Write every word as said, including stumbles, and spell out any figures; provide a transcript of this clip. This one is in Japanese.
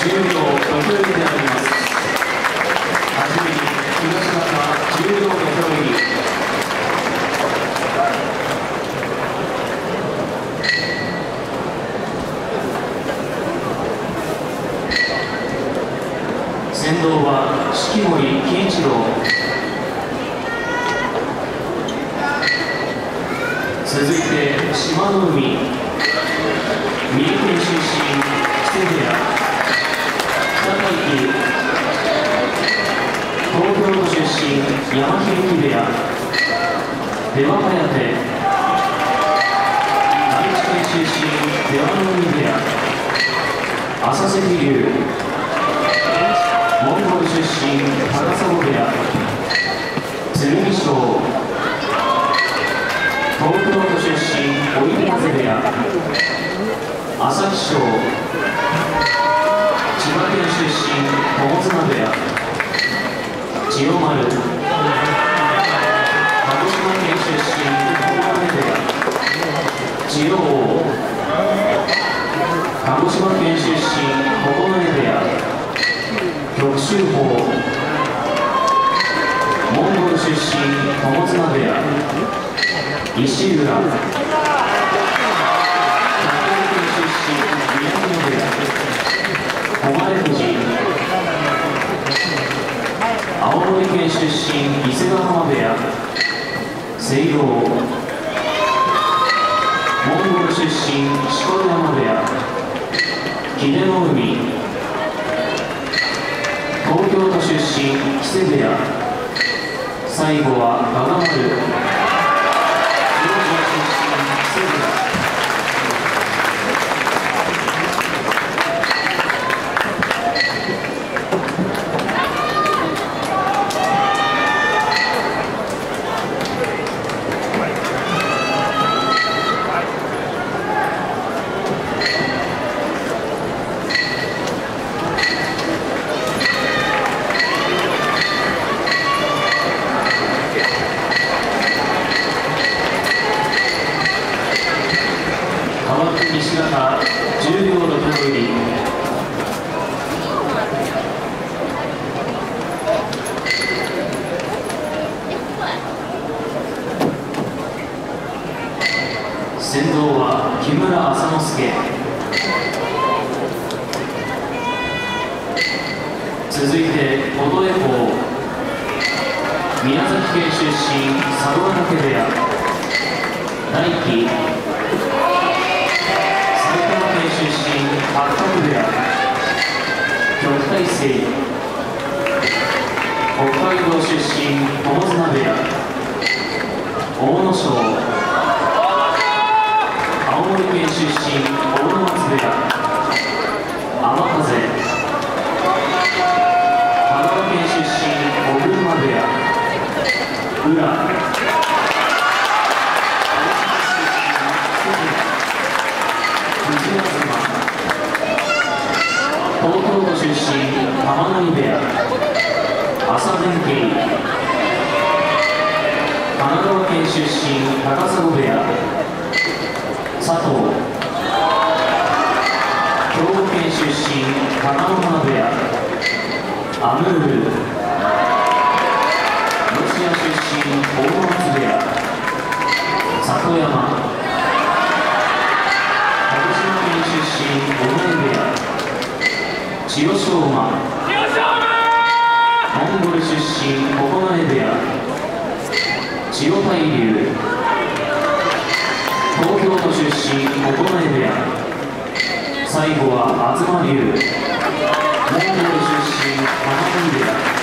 じゅうびょうろくよりであります。はじめに東方じゅうびょうろくより。先導は式守喜一郎。続いて島の海、三重県出身、木瀬部屋、北海紀、東京都出身、山響部屋、出羽颯、愛知県出身、出羽海部屋、浅関龍、モンゴル出身、高砂部屋、剣翔、東京都出身、追手風部屋、朝日賞、千葉県出身、友綱部屋、千代丸、鹿児島県出身、小金部屋、千代王、鹿児島県出身、小金部屋、玉州峰、モンゴル出身、友綱部屋、石浦、長野県出身、宮城部屋、誉富士、青森県出身、伊勢ヶ浜部屋、西洋、モンゴル出身、錣山部屋、秀ノ海、東京都出身、木瀬部屋、最後は我が丸。西方じゅうびょうろくより。先導は木村浅之助。続いて琴恵光、宮崎県出身、佐渡ヶ嶽部屋、大輝、出身、八角部屋、旭大星、北海道出身、友綱部屋、阿武咲、青森県出身、大野松部屋、天風、香川県出身、小車部屋、宇良、東京都出身、玉乗部屋、朝弁慶、神奈川県出身、高砂部屋、佐藤、兵庫県出身、貴乃花部屋、アムール、ロシア出身、大野松部屋、里山、鹿児島県出身、小野部屋、千代翔馬、モンゴル出身、小金部屋、千代大龍、東京都出身、小金部屋、最後は東龍、モンゴル出身、花見部屋。